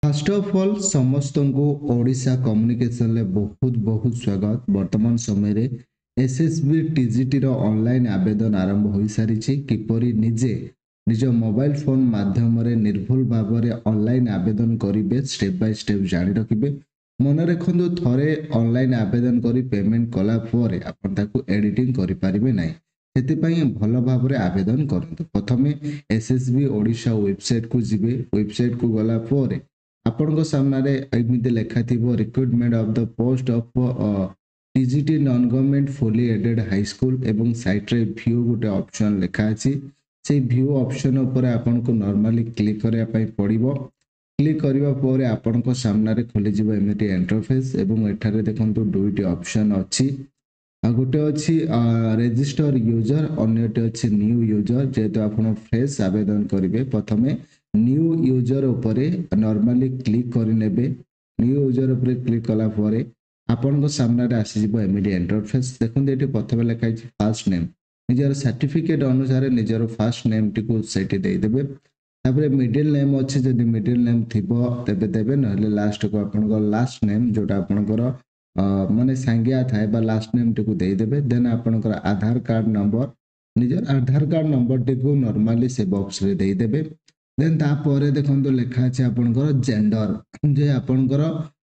First of all समस्त को Odisha communication ले बहुत बहुत स्वागत। वर्तमान समय रे एसएसबी टीजीटी रो ऑनलाइन आवेदन आरंभ हो सारी किपरि निजे निज मोबाइल फोन माध्यम रे निर्भुल भाव में ऑनलाइन आवेदन करेंगे स्टेप बाय स्टेप जानी रखिए। मन रखु थरे ऑनलाइन आवेदन करी पेमेंट कला परे आपण ताकू एडिटिंग करि परिबे नाही। ସେଥିପାଇଁ ଭଲ ଭାବରେ ଆବେଦନ କରନ୍ତୁ। ପ୍ରଥମେ ଏସଏସବି ଓଡ଼ିଶା ୱେବସାଇଟ୍ କୁ ଯିବେ। ୱେବସାଇଟ୍ କୁ ଗଲା ପରେ ଆପଣଙ୍କ ସାମ୍ନାରେ ଏମିତି ଲେଖା ଥିବ recruitment of the post of TGT non government fully aided high school एवं साइट रे व्यू गोटे ऑप्शन लिखा अछि। से व्यू ऑप्शन ऊपर आपन को नॉर्मली क्लिक करिया पई पड़िबो। क्लिक करिवा परे आपन को सामना रे खोली जिवो एमिटी इंटरफेस एवं एठारे देखंतु दुईटी ऑप्शन अछि। गोटे अच्छी रेजिस्टर यूजर अन्यटे अच्छी न्यू यूजर। जेहेतु आपन फ्रेश आवेदन करेंगे प्रथमे न्यू यूजर उपरे नॉर्मली क्लिक करेंगे। न्यू यूजर उपरे क्लिक कला परे आपण को सामने आसीजिवो एमिडी इंटरफेस। देखते ये प्रथम लिखाई फास्ट नेम निजर सर्टिफिकेट अनुसार निजर फास्ट नेम टी को सेठी देदेवे। तापर मिडिल नेम अच्छी जदि मिडिल नेम थिबो तेबे देबे नहले लास्ट को आपण को लास्ट नेम जोटा आपनकर माने सांगिया थाए बा लास्ट नेम टी को देदेवे। देन आपनकर आधार कार्ड नंबर निजर आधार कार्ड नंबर टी को नॉर्मली से बॉक्स रे देदेवे। देन तापर देखंतु लिखा अछि आपनकर जेंडर जे आपनकर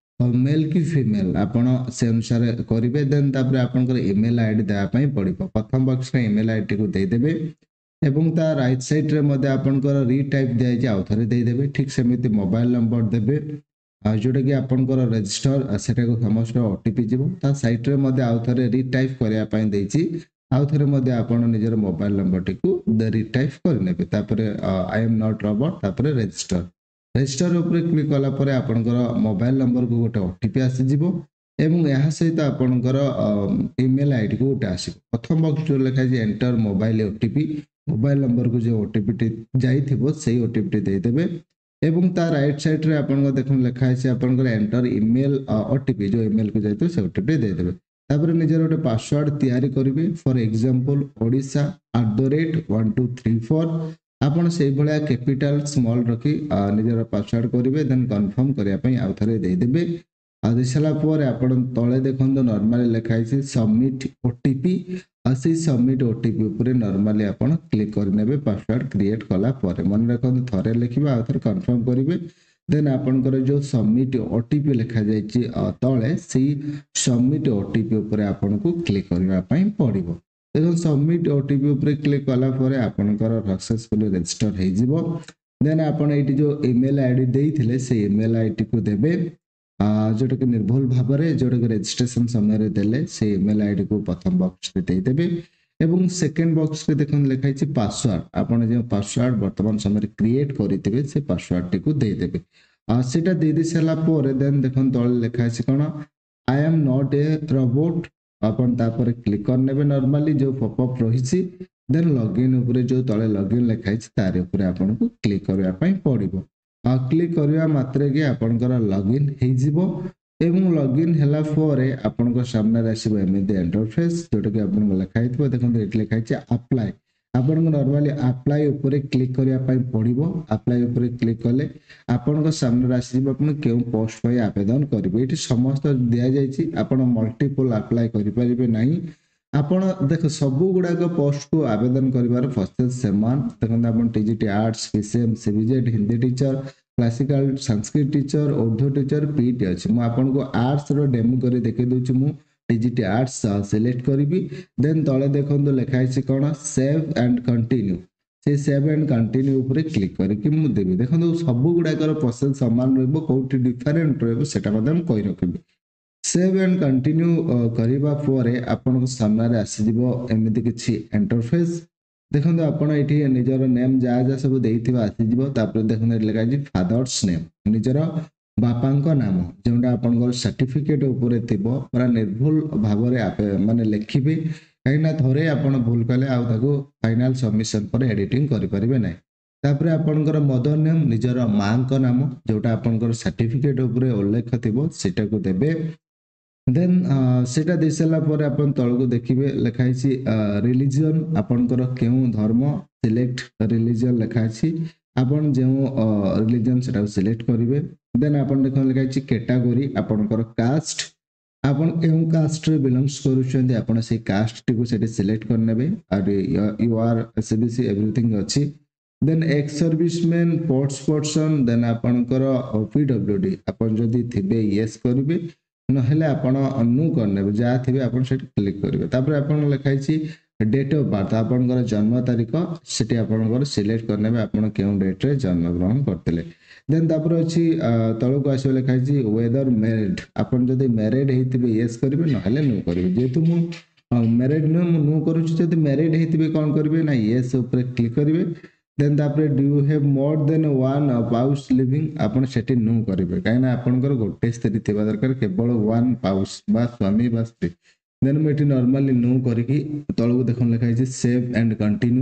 मेल की फीमेल आपण से अनुसार करेंगे। देन तापर आपनकर ईमेल आईडी देवा पई पड़िबो। प्रथम बॉक्स रे ईमेल आईडी को देदेवे एवं ता राइट साइड रे मध्ये आपनकर रीटाइप दिया जाय आउ थरे देदेवे। ठीक सेमिति मोबाइल नंबर देबे जोटा कि आपनकर रजिस्टर सेटा को समस्त ओटीपी जीवो। ता साइट रे मध्ये आउ थरे रीटाइप करिया पई देछि। आउ थरे मध्ये आपण निजर मोबाइल नंबर टी को रीटाइप करनेबे। तापर आई एम नॉट रोबोट तापर रजिस्टर रजिस्टर ऊपर क्लिक कला परे आपनकर मोबाइल नंबर को गोटे ओटीपी आसी जीवो एवं यह सहित आपनकर ईमेल आईडी को गोटे आसीबो। प्रथम बॉक्स जो लिखा है enter mobile OTP mobile number को जो ओटीपी टी जाइथिबो सेही ओटीपी टी देई देबे एवं ता राइट साइड रे आपन को देखन लिखा है आपनकर एंटर ईमेल ओटीपी जो ईमेल को जाइतो से ओटीपी देई देबे। तापर निजर गोटे पासवर्ड तैयारी करिवे। फॉर एग्जांपल odisha@1234 आपण से भलिया कैपिटल स्मॉल रखी निजर पासवर्ड करेंगे। देन कन्फर्म करिया पई आउ थरे देई देबे। आ दिसला परे आपण तळे देखंतो नॉर्मली लिखा है सबमिट ओटीपी से सबमिट ओटीपी ऊपर नॉर्मली आपण क्लिक करनेबे पासवर्ड क्रिएट कला परे। मन रखंतो थरे लिखिबा आउ थरे कन्फर्म करिवे। देन आपनकर जो सबमिट ओटीपी लिखा जायछि तळे सी सबमिट ओटीपी ऊपर आपण को क्लिक करबा पई पड़िबो। देखो सबमिट ओटीपी ऊपर क्लिक कला परे आपनकर सक्सेसफुली रजिस्टर हे जिवो। देन आपण एटी जो ईमेल आईडी देइथिले से ईमेल आईडी को देबे जोटा कि निर्भुल भाव में जोटा कि रजिस्ट्रेशन समय रे देले से ईमेल आईडी को प्रथम बॉक्स रे दे देबे एवं सेकंड बॉक्स रे देखन लिखा है पासवर्ड आपण जे पासवर्ड वर्तमान समय रे क्रिएट करितबे से पासवर्ड टी को दे देबे। सेटा दे दे सला परे देन देखन तळे लिखा है कोन I am not a robot आपण तापर क्लिक करनेबे। नॉर्मली जो पॉपअप रहिछि देन लॉगिन ऊपर जो तळे लॉगिन लिखा है तारे ऊपर आपण को क्लिक करबा पई पड़िबो। क्लिक करबा मात्रे के आपनकर लॉगिन हे जिवो एवं लॉगिन हैला परे आपनकर सामने रे आसीबो एमिति इंटरफेस जोटा कि आपन लिखा हितबो। देखन एट लिखा है अप्लाई आपन नॉर्मली अप्लाई ऊपर क्लिक करिया पई पड़िबो। अप्लाई ऊपर क्लिक कले आपन सामने रे आसीबो आपन केउ पोस्ट पई आवेदन करिवे। एठी समस्त दिया जायछि आपन मल्टीपल अप्लाई करि परिबे नाही। आपण देख सबु गुडा को पोस्ट को आवेदन करिवार प्रोसेस समान। देखन आपण TGT arts PCM CBZ Hindi teacher classical Sanskrit teacher Urdu teacher PT अछि। मु आपण को आर्ट्स रो डेमो करी देखे दोछु। मु टीजीटी आर्ट्स सिलेक्ट करिवि। देन तळे देखन लिखा है कोन सेव एंड कंटिन्यू से सेव एंड कंटिन्यू ऊपर क्लिक करी कि मु देबी। देखन सबु गुडा को प्रोसेस समान रहबो कोठी डिफरेंट रहबो सेटा मदम कहि रखिबि। सेव एंड कंटिन्यू करिबा परे आपन सामने रे आसी जिवो एमिति किछि इंटरफेस। देखन आपण एठी निजर नेम जा जा सब देइथिबा आसी जिवो। तापर देखन लिखा छै फादर्स नेम निजर बापांको नाम जोंडा आपन सर्टिफिकेट ऊपर थिबो पूरा निर्भुल भाव रे माने लिखिबे। काइना थरे आपण भूल कले आ ताको फाइनल सबमिशन पर एडिटिंग करि परिबे नै। तापर आपनकर मदर नेम निजर मां को नाम जोटा आपनकर सर्टिफिकेट ऊपर उल्लेख थिबो सेटा को देबे। देन सेटा दे सला पर अपन तळ को देखिबे लिखा है रिलीजन आपनकर केउ धर्म सिलेक्ट रिलीजन लिखा है। आपण जे रिलीजन सेटा सिलेक्ट करिवे। देन आपण देखो लिखा है कैटेगरी आपनकर कास्ट आपण केउ कास्ट रे बिलोंग्स करूछन्ते आपण से कास्ट टी को सेटे सिलेक्ट करनेबे और यू आर एसबीसी एवरीथिंग अछि then ex serviceman sports person then आपनकर पीडब्ल्यूडी आपण जदी थिबे यस करिवे नहेले आपण अनु करनेबे जा थिबे आपण सेट क्लिक करिवे तापर आपण लिखा है डेट ऑफ बर्थ आपनकर जन्म तारीख सेटी आपनकर सिलेक्ट करनेबे आपण केउ डेट रे जन्म ग्रहण करतले देन तापर अछि तळको आसे लिखा है वेदर मैरिड आपण जदी मैरिड हेतिबे यस करिवे नहेले नो करिवे जेतु मु मैरिड नो करूछि जदी मैरिड हेतिबे कोन करिवे ना यस ऊपर क्लिक करिवे देन तापर do you have more than one spouse living आपण सेटी नो करिवे काइना आपनकर गोटे स्त्री थिबा दरकार केवल वन पाउस बा स्वामी बा स्त्री देन मेटी नॉर्मली नो करिकि तळको देखन लिखा है सेव एंड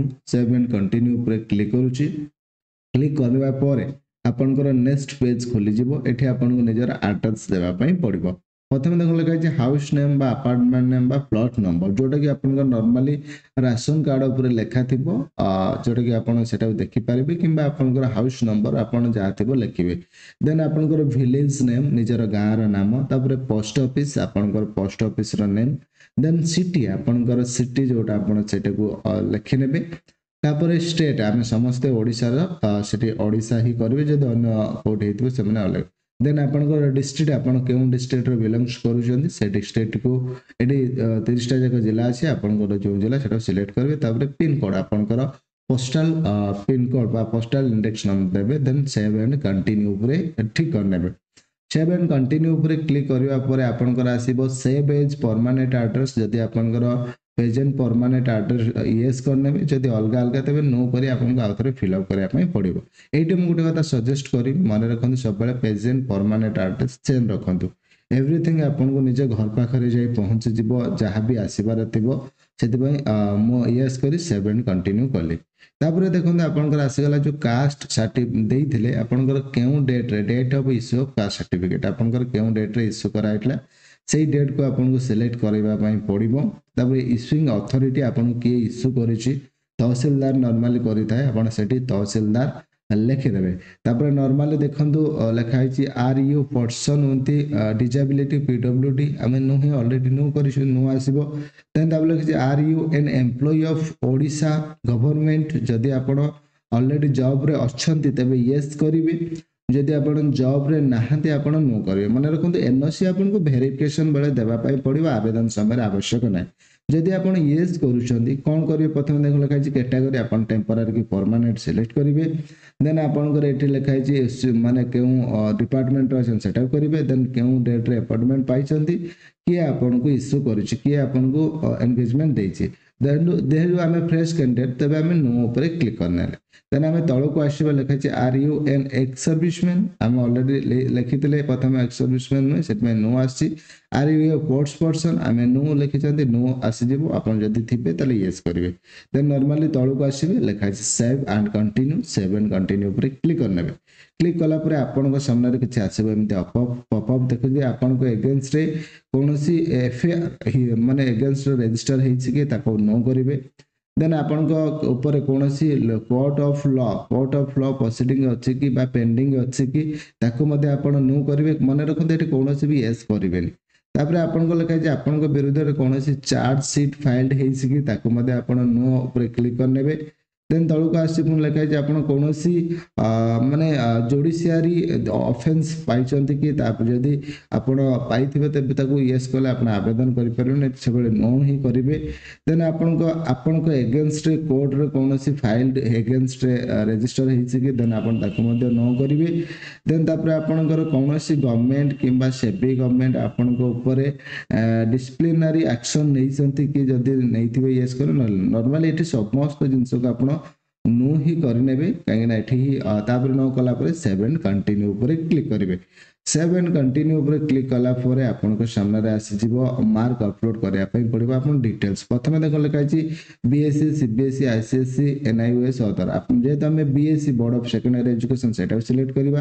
कंटिन्यू ऊपर क्लिक करूछि क्लिक करबा परे आपनकर नेक्स्ट पेज खोली जिवो एठी आपनको निजर एड्रेस देबा पई पड़िबो प्रथम देखो लिखा है हाउस नेम बा अपार्टमेंट नेम बा प्लॉट नंबर जोटा कि आपनकर नॉर्मली राशन कार्ड ऊपर लिखा थिबो जोटा कि आपण सेटा देखि पारिबे किबा आपनकर हाउस नंबर आपण जा थिबो लिखिबे देन आपनकर विलेज नेम निजर गाँ रो नाम तापर पोस्ट ऑफिस आपनकर पोस्ट ऑफिस रो नेम देन सिटी आपनकर सिटी जोटा आपण सेटा को लिखि नेबे तापर स्टेट आमे समस्त ओडिसा रो सिटी ओडिसा ही करबे जदि अन्य कोड हेतु से माने अलग देन आपनकर डिस्ट्रिक्ट आपण केउ डिस्ट्रिक्ट रो बिलोंग्स करूछन से डिस्ट्रिक्ट को एडी 30 टा जक जिला अछि आपनकर जो जिला सेटा सिलेक्ट करबे तापर पिन कोड आपनकर पोस्टल पिन कोड बा पोस्टल इंडेक्स नंबर देबे देन सेव एंड कंटिन्यू ऊपर ठीक करनेबे सेव एंड कंटिन्यू ऊपर क्लिक करबा परे आपनकर आसीबो सेव एज परमानेंट एड्रेस जदि आपनकर प्रेजेंट परमानेंट एड्रेस यस करनेबे जदि अलग अलग तबे नो करी आपन आउथरे फिल अप करिया पई पड़िबो एठी हम गुटे कथा सजेस्ट करी माने रखंतु सब बेले प्रेजेंट परमानेंट एड्रेस चेंज रखंतु एवरीथिंग आपन को निजे घर पाखरे जाई पहुंच जिवो जहां भी आसीबार थिबो सेति पई मो यस करी सेव एंड कंटिन्यू करली तापर देखंतु आपनकर आसीगला जो कास्ट सर्टिफिकेट देइथिले आपनकर केउ डेट रे date of issue of caste certificate आपनकर केउ डेट रे इश्यू कराइतला सेही डेट को आपन को सिलेक्ट करबा पई पड़िबो तापर इश्यूइंग अथॉरिटी आपन के इश्यू करिछि तहसीलदार नॉर्मली करिथाय आपन सेठी तहसीलदार लिखि देबे तापर नॉर्मली देखंतु लिखा है आर यू पर्सन उंती डिसेबिलिटी पीडब्ल्यूडी हमें नो ही ऑलरेडी नो करिछु नो आसीबो देन तापर लिखि are you an employee of Odisha government जदि आपन ऑलरेडी जॉब रे अछंती तबे यस करिवे जदि आपण जॉब रे नाहंती आपण नो करिवे माने रखंतु एनओसी आपण को वेरिफिकेशन बेले देबा पई पड़िबो आवेदन समय आवश्यक नै जदि आपण यस करूछंती कोन करिवे प्रथम देखो लिखा है कैटेगरी आपण टेम्पररी की परमानेंट सिलेक्ट करिवे देन आपण को एठी लिखा है माने केउ डिपार्टमेंट रो सेटअप करिवे देन केउ डेट रे अपॉइंटमेंट पाइछंती कि आपण को इश्यू करिछि कि आपण को एंगेजमेंट देछि देन आमे फ्रेश कैंडिडेट तबे आमे नो ऊपर क्लिक करने देन आमे तळो को आसीबा लिखा है are you an ex serviceman आमे ऑलरेडी लिखितले प्रथम एक्स सर्विसमैन नै सेट में नो आसी आर यू पोर्ट्स पर्सन आमे नो लिखिचंती नो आसी जेबो आपण जदी थिबे तले यस करिवे देन नॉर्मली तळो को आसीबे लिखा है सेव एंड कंटिन्यू ऊपर क्लिक करनेबे क्लिक कला परे आपण को सामने रे किछ आसीबो एमते पॉपअप देखो जे आपण को अगेंस्ट रे कोनोसी एफआईआर माने अगेंस्ट रजिस्टर हेछि के ताको नो करिवे देन आपण को ऊपर कोनोसी कोर्ट ऑफ लॉ प्रोसीडिंग अछि कि बा पेंडिंग अछि कि ताको मध्ये आपण नो करिवे माने रखते एठी कोनोसी भी यस करिवेनी तापर आपण को लिखा जे आपण को विरुद्ध रे कोनोसी चार्ज शीट फाइल्ड हेछि कि ताको मध्ये आपण नो ऊपर क्लिक करनेबे देन तळो को आसी पुन लिखा जे आपण कोनोसी माने जुडिशियरी ऑफेंस पाइचंती कि तापर जदी आपण पाइथिबे तबे ताको यस कले आपण आवेदन करि परबे नै सेबले नो ही करिवे देन आपण को अगेंस्ट कोर्ट रे कोनोसी फाइल्ड अगेंस्ट रजिस्टर हेछि कि देन आपण ताको मध्ये नो करिवे देन तापर आपण को कोनोसी गवर्नमेंट किबा सेबी गवर्नमेंट आपण को ऊपर डिसिप्लिनरी एक्शन नैसंती कि जदी नैथिबे यस करे नॉर्मली एठी समस्त जिंस को आपण नो ही करनेबे काहे ना एठी तापर नो कला परे सेव एंड कंटिन्यू ऊपर क्लिक करिवे सेव एंड कंटिन्यू ऊपर क्लिक कला परे आपन को सामने रे आसी जिवो मार्क अपलोड करिया पई पड़िबो आपन डिटेल्स प्रथमे देखो लिखा छि BSC CBSE ICSE NIOS other आपन जे त हमें BSC board of secondary education सेटा सिलेक्ट करिबा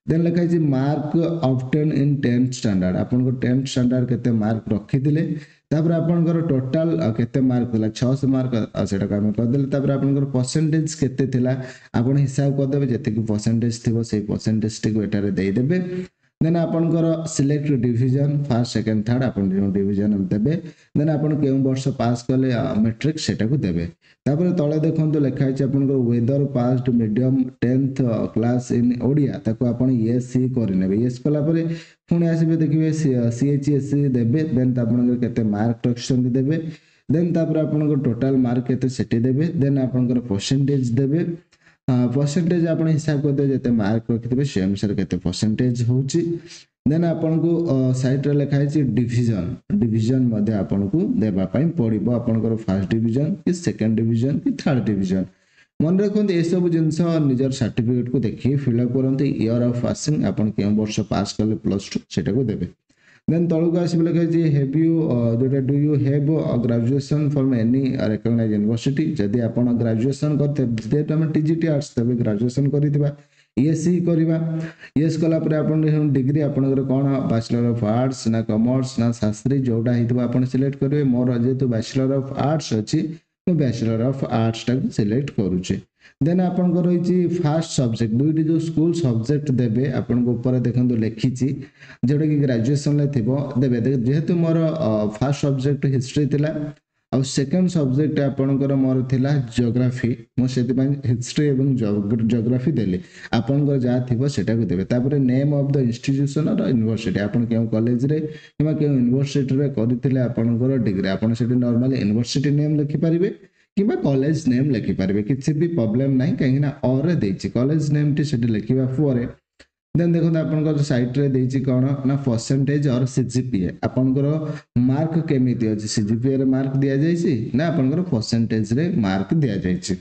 देन लिखा है मार्क ऑब्टेन इन 10th स्टैंडर्ड आपन 10th स्टैंडर्ड केते मार्क रखिथिले तापर आपनकर टोटल केते मार्क थिला 600 मार्क सेटा को हम कर देले तापर आपनकर परसेंटेज केते थिला आपन हिसाब कर देबे जते कि परसेंटेज थिबो सेही परसेंटेज टी को एटारे देई देबे देन आपनकर select division first second third आपन जो डिवीजन देबे देन आपन केउ वर्ष पास कले मैट्रिक सेटा को देबे तापर तळे देखंतु लिखा है आपनकर whether passed medium 10th class in Odia ताको आपन यस सी करनेबे यस कला परे पुणी आसीबे देखिबे सीएचएससी देबे देन आपनकर केते मार्क रखछन देबे देन तापर आपनकर टोटल मार्क केते सेटी देबे देन आपनकर परसेंटेज देबे परसेंटेज आपण हिसाब कर दे जते मार्क रखितबे से अनुसार केते परसेंटेज होची देन आपन को साइट रे लिखा है डिवीजन डिवीजन मध्ये आपन को देबा पई पड़िबो आपनकर फर्स्ट डिवीजन कि सेकंड डिवीजन कि थर्ड डिवीजन मन रखते ये सब जिनस निजर सर्टिफिकेट को देखिए फिलअप करते ईयर ऑफ पासिंग आपन के वर्ष पास कले +2 सेटा को देबे देन तळको आसी लिखा है हैव यू जोटा do you have graduation from any recognized university जदी आपन ग्रेजुएशन करते जेत हम टीजीटी आर्ट्स तबे ग्रेजुएशन करितबा एससी करबा एस कला पर आपन डिग्री आपनकर कोन बैचलर ऑफ आर्ट्स ना कॉमर्स ना शास्त्री जोटा हितबा आपन सिलेक्ट करबे मोर जेतु बैचलर ऑफ आर्ट्स अछि तो बैचलर ऑफ आर्ट्स टा सिलेक्ट करूचे देन आपन को रही फर्स्ट सब्जेक्ट दुईटी जो स्कूल सब्जेक्ट देबे आपन को ऊपर देखंतु लिखिची जेटा कि ग्रेजुएशन ले थिबो देबे जेहेतु मोर फर्स्ट सब्जेक्ट हिस्ट्री थिला और सेकंड सब्जेक्ट आपनकर मोर थिला जियोग्राफी मो सेति पय हिस्ट्री एवं जियोग्राफी देले आपनकर जा थिबो सेटा को देबे तापर नेम ऑफ द इंस्टीट्यूशन और यूनिवर्सिटी आपन के कॉलेज रे किबा के यूनिवर्सिटी रे करिथिले आपनकर डिग्री आपन सेति नॉर्मली यूनिवर्सिटी नेम लिखि परिबे किबा कॉलेज नेम लिखि परिबे किछि भी प्रॉब्लम नाही कहिना और देछि कॉलेज नेम टी सेति लिखिबा परे देन देखो आपनकर साइट रे देछि कोन ना परसेंटेज और सीजीपीए आपनकर मार्क केमिति अछि सीजीपीए रे मार्क दिया जायछि ना आपनकर परसेंटेज रे मार्क दिया जायछि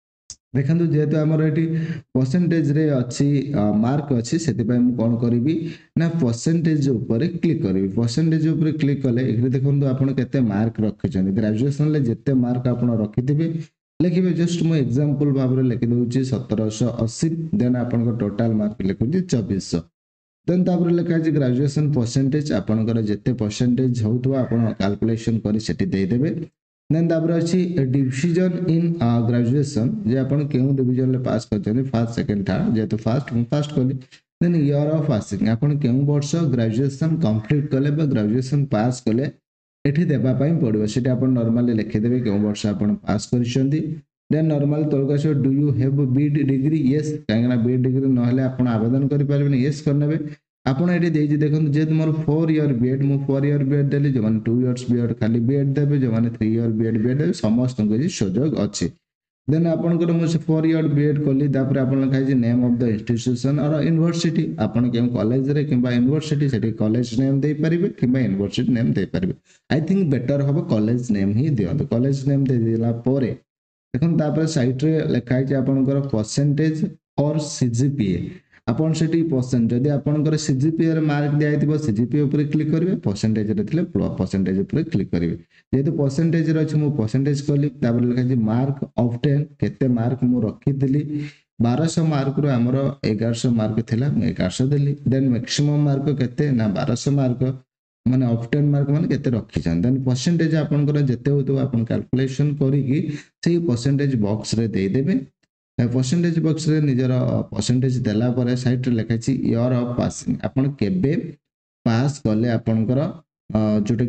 देखंतु जेहेतु हमर एटी परसेंटेज रे अछि मार्क अछि सेति पय हम कोन करिवि ना परसेंटेज ऊपर क्लिक करिवि परसेंटेज ऊपर क्लिक कले एग्री देखंतु आपण केते मार्क रखिछन ग्रेजुएशन ले जेते मार्क आपण रखिथिबे लिखिबे जस्ट मो एग्जांपल भाव रे लिखि दउछि 1780 देन आपण को टोटल मार्क लिखुछि 2400 देन तापर लिखा है ग्रेजुएशन परसेंटेज आपनकर जेते परसेंटेज होतबा आपण कैलकुलेशन करी सेठी देई देबे देन तापर अछि डिवीजन इन ग्रेजुएशन जे आपण केउ डिवीजन ले पास करछन फर्स्ट सेकंड थर्ड जे तो फर्स्ट कली देन ईयर ऑफ पासिंग आपण केउ वर्ष ग्रेजुएशन कंप्लीट कले बा ग्रेजुएशन पास कले एठी देबा पई पड़िबो सेटा आपण नॉर्मली लिखि देबे केउ वर्ष आपण पास करिसंती देन नॉर्मल तळकाश do you have B degree yes काहेना बी डिग्री न हले आपण आवेदन करि पारबे यस करनेबे आपण एठी देई देखन जे मोर 4 ईयर बीएड मो 4 ईयर बीएड देली जो माने 2 इयर्स बीएड खाली बीएड देबे जो माने 3 ईयर बीएड देबे समस्त को सुयोग अछि देन आपण को मो 4 ईयर बीएड कली तापर आपण लिखाइ जे नेम ऑफ द इंस्टीट्यूशन और यूनिवर्सिटी आपण के कॉलेज रे किबा यूनिवर्सिटी सेठी कॉलेज नेम दे परिबे किबा यूनिवर्सिटी नेम दे परिबे आई थिंक बेटर होबो कॉलेज नेम ही दियो तो कॉलेज नेम दे दिला परे देखन तापर साइट रे लिखाइ जे आपनकर परसेंटेज और सीजीपीए आपण सेठी परसेंट जदी आपनकर सीजीपीए रे मार्क दिया आइतिबो सीजीपीए ऊपर क्लिक करिवे परसेंटेज रे थिले परसेंटेज ऊपर क्लिक करिवे जेतु परसेंटेज रे अछि मो परसेंटेज कली तापर लिखा जे मार्क ऑफ 10 केते मार्क मु रखि दिली 1200 मार्क रो हमर 1100 मार्क थिला 1100 देली देन मैक्सिमम मार्क केते ना 1200 मार्क माने ऑफ 10 मार्क माने केते रखि छन देन परसेंटेज आपनकर जेते होतो आपन कैलकुलेशन करी कि सेही परसेंटेज बॉक्स रे दे देबे परसेंटेज बॉक्स रे निजर परसेंटेज देला परे साइट रे लिखा छि ईयर ऑफ पासिंग आपण केबे पास कले आपनकर जोटा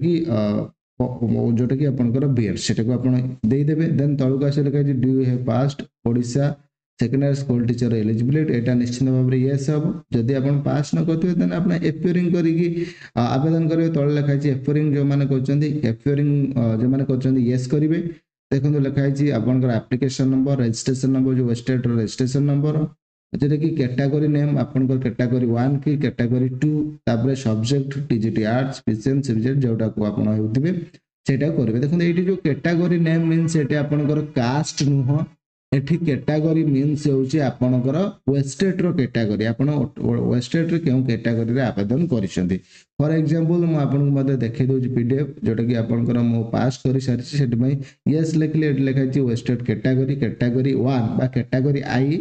कि आपनकर बीएड सेटा को आपण देई देबे देन तळको आसे लिखा छि do you have passed Odisha secondary school teacher eligibility एटा निश्चित भाव रे यस हबो जदी आपण पास न करथिबे देन आपण एपियरिंग करी कि आवेदन करबे तळ लिखा छि एपियरिंग जो माने करचंदी एपियरिंग जो माने करचंदी यस करिवे देखो लिखा है आपनकर एप्लिकेशन नंबर रजिस्ट्रेशन नंबर जो स्टेट रजिस्ट्रेशन नंबर जेटा कि कैटेगरी नेम आपनकर कैटेगरी 1 की कैटेगरी 2 तापर subject TGT arts PCM subject जोटा को आपण होतिबे सेटा करबे देखो एठी जो कैटेगरी नेम मींस एटा आपनकर कास्ट नुह एठी कैटेगरी मींस होची आपनकर वेस्टेट रो कैटेगरी आपण वेस्टेट रे केउ कैटेगरी रे आवेदन करिसंती फॉर एग्जांपल मु आपन मध्ये देखै दोज पीडीएफ जोटा कि आपनकर मु पास करि सारि सेट में यस लिखले एट लिखा छि वेस्टेट कैटेगरी 1 बा कैटेगरी आई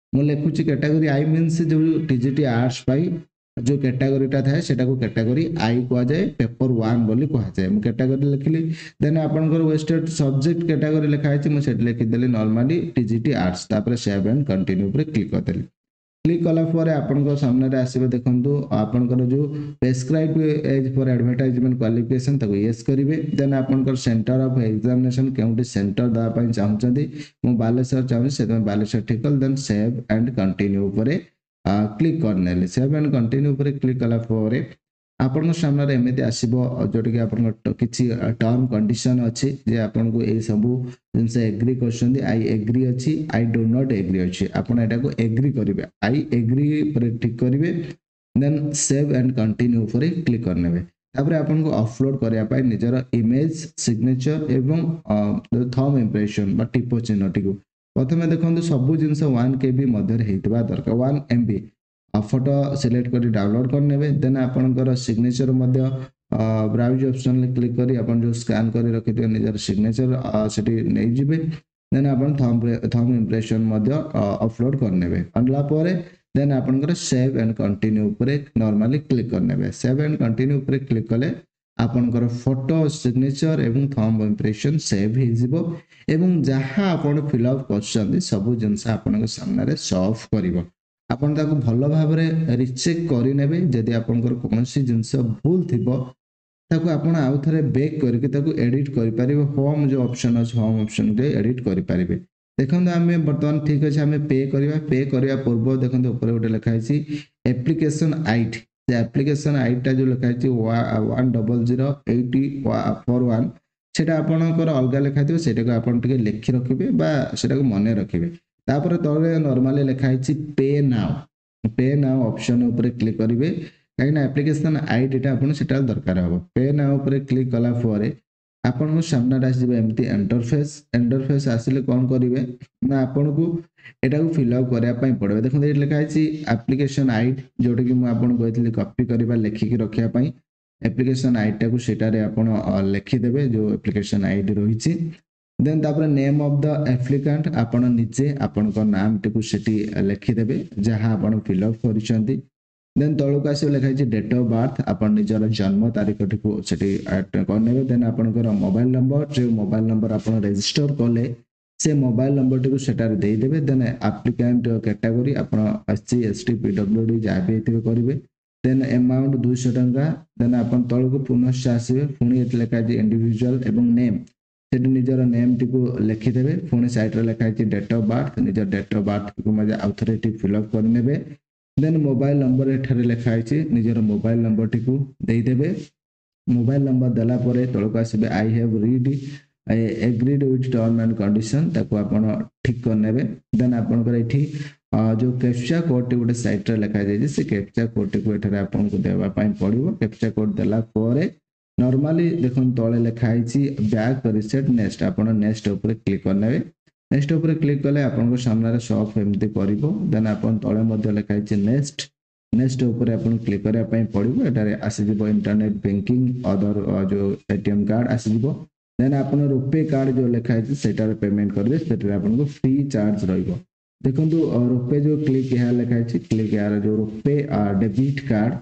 ମୁଁ ଲେଖୁଛି କ୍ୟାଟାଗୋରୀ ଆଇ ମିନ୍ସ ଯୋଉ ଟିଜିଟି ଆର୍ट्स ପାଇଁ जो कैटेगोरीटा थाए सेटा को कैटेगोरी आई कह जाए पेपर 1 बोली कह जाए मु कैटेगोरी लिखिली देन आपनकर वेस्टेड सब्जेक्ट कैटेगोरी लिखा है मु सेट लिखि देली नॉर्मली टीजीटी आर्ट्स तापर सेव एंड कंटिन्यू पर क्लिक कर देली क्लिक कला पर आपनकर सामने रे आसीबे देखंतु आपनकर जो prescribe as for advertisement qualification ताको यस करिवे देन आपनकर सेंटर ऑफ एग्जामिनेशन केउटी सेंटर दा पई चाहउचंदी मु बालेश्वर चाहू से बालेश्वर ठिकल देन सेव एंड कंटिन्यू पर क्लिक करने सेव एंड कंटिन्यू पर क्लिक कला पर आपन सामने एमती आसो जोटा कि आप टर्म कंडीशन अच्छी जे आपन को ये सब जिनस एग्री कर आई एग्री अच्छी आई डू नॉट एग्री अच्छी आपन एटा को एग्री करेंगे आई एग्री पर टिक करेंगे देन सेव एंड कंटिन्यू पर क्लिक करने तापर आपन को अपलोड करने पाई निजर इमेज सिग्नेचर एवं थंब इंप्रेशन बा टिप चिन्ह टी प्रथम देखो सब जिनस 1 KB मध्य होता दरकार 1 MB फोटो सिलेक्ट कर डाउनलोड करने देन आपनकर सिग्नेचर मध्य ब्राउज ऑप्शन क्लिक करी अपन जो स्कैन कर रखिथे निजर सिग्नेचर सेठी नै जिवे देन अपन थंब इंप्रेशन मध्य अपलोड करने अनला परे देन आपनकर सेव एंड कंटिन्यू ऊपर नॉर्मली क्लिक करने सेव एंड कंटिन्यू ऊपर क्लिक कले आपनकर फोटो सिग्नेचर एवं थंब इंप्रेशन सेव हो जिवो एवं जहाँ आपण फिल अप करछन्ती सब जिंस आपनक सामने शो ऑफ करिवो आपण ताको भल भाव में रिचेक करेंगे जदि आपंकर कौन जिनस भूल थी ताको आपण आउ थे बैक करके ताको एडिट कर होम जो ऑप्शन अच्छे होम ऑप्शन रे एडिट कर देखो आम बर्तमान ठीक अच्छे आम पे करवा पूर्व देखो ऊपर गोटे लिखाई एप्लिकेशन आईडी एप्लिकेशन आईडीटा जो लिखाई 1008084 सेटा आपनकर अलग लिखा थी सेटा आपन टिके लिखि रखिबे बा सेटा को मन रखिबे तापर तले नॉर्मली लिखाई पे नाउ ऑप्शन ऊपर क्लिक करेंगे कहीं एप्लिकेशन आईडीटा आपन सेटा दरकार हो पे नाउ ऊपर क्लिक कला पर आपन को सामने आसीबे एमती इंटरफेस आसिले कोन करिवे ना आपन को एटा को फिल अप करिया पई पड़बे देखो ए लिखा है एप्लिकेशन आईडी जोटा कि मु आपन कहथि कॉपी करबा लेखि के रखिया पई एप्लिकेशन आईडीटा को सेटा रे आपन लिखि देबे जो एप्लिकेशन आईडी रहिछि देन तापर नेम ऑफ द एप्लिकेंट आपन निजे आपन को नाम टिकु सेटी लिखि देबे जहां आपन फिल अप करिसंती देन तळक आसे लिखा है डेट ऑफ बर्थ आपन निजर जन्म तारीख टिकु सेटी ऐड करनेबे देन आपन को मोबाइल नंबर जो मोबाइल नंबर आपन रजिस्टर कले से मोबाइल नंबर टिकु सेटा रे दे देबे देन एप्लिकेंट कैटेगरी आपन SC ST PWD जा भी एतिबे करिवे देन अमाउंट 200 टंका देन आपन तळक पुनः आसीबे पुनी एत लिखा है इंडिविजुअल एवं नेम सेठी निजर नेम टिकु लिखि देबे पुनी साइड रे लिखा है डेट ऑफ बर्थ निजर डेट ऑफ बर्थ को मजे ऑथोरिटी फिल अप करनेबे देन मोबाइल नंबर एठारे लिखा है निजर मोबाइल नंबर टिकु दे देबे मोबाइल नंबर देला परे तळक आसीबे I have read agreed with term and condition ताको आपण ठीक करनेबे देन आपण कर एठी जो कैप्चा कोड गोटे साइट रे लिखा जाय से कैप्चा कोड को एठारे आपण को देबा पई पड़िबो कैप्चा कोड देला परे नॉर्मली देखन तळे लिखा है बैक रिसेट नेक्स्ट आपण नेक्स्ट ऊपर क्लिक करनेबे नेक्स्ट ऊपर क्लिक कले आपन को सामने शो ऑफ एमती करिवो देन आपन तळे मध्ये लिखा है नेक्स्ट ऊपर आपन क्लिक करिया पई पड़िबो एटारे आसी जिवो इंटरनेट बैंकिंग अदर जो एटीएम कार्ड आसी जिवो देन आपन रुपे कार्ड जो लिखा है सेटार पेमेंट करबे सेटारे आपन को फ्री चार्ज रहिबो देखंतु रुपे जो क्लिक यहाँ लिखा है क्लिक यार जो रुपे डेबिट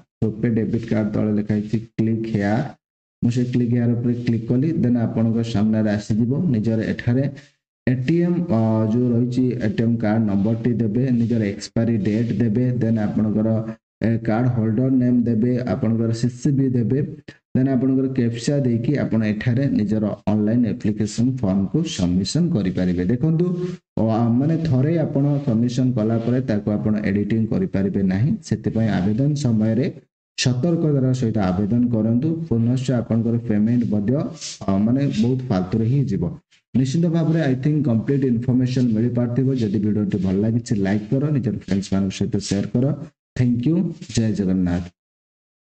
कार्ड तळे लिखा है क्लिक हेयर मुझे क्लिक यार ऊपर क्लिक कली देन आपन को सामने आसी जिवो निजर एठारे एटीएम जो रही एटीएम कार्ड नंबर टी देबे निजर एक्सपायरी डेट देबे देन आपनकर कार्ड होल्डर नेम देबे आपनकर सीसीबी देबे देन आपनकर कैप्चा देकी आपन एठारे निजर ऑनलाइन एप्लिकेशन फॉर्म को सबमिशन करि परिबे देखंतु माने थरे आपन सबमिशन कला परे ताको आपन एडिटिंग करि परिबे नाही सेते पय आवेदन समय रे सतर्कतार सहित आवेदन करंतु पुनश्च आपनकर पेमेंट मध्य माने बहुत फालतू रे ही जीवो निश्चित भाव में आई थिंक कंप्लीट इनफॉरमेशन मिल पार्थिबो जदि वीडियो भल लागिछि लाइक करो निजर फ्रेंड्स मान सहित शेयर करो थैंक यू जय जगन्नाथ।